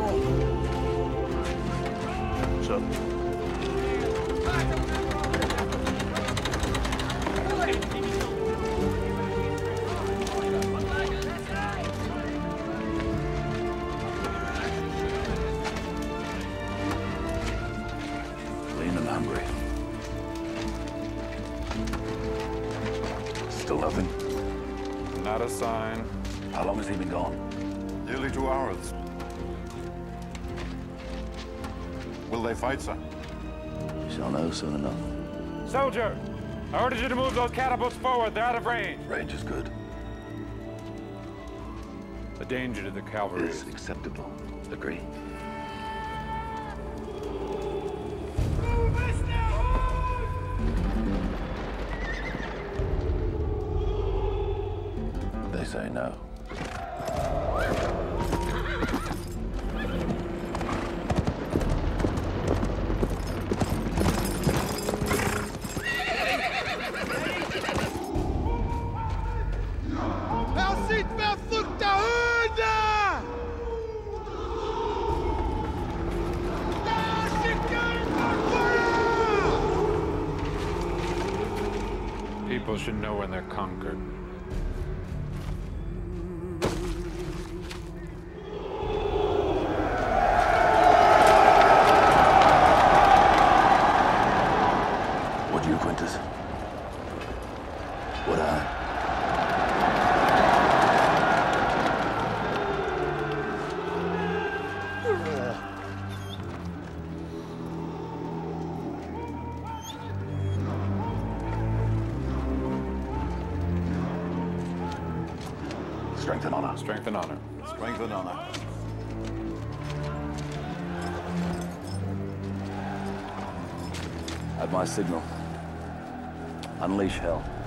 So. Lean and hungry. Still nothing? Not a sign. How long has he been gone? Nearly 2 hours. Will they fight, sir? Shall know soon enough. Soldier! I ordered you to move those catapults forward. They're out of range. Range is good. The danger to the cavalry Is acceptable. Agree. They say no. People should know when they're conquered. Would you, Quintus? Would I? Strength and honor. Strength and honor. Strength and honor. At my signal, unleash hell.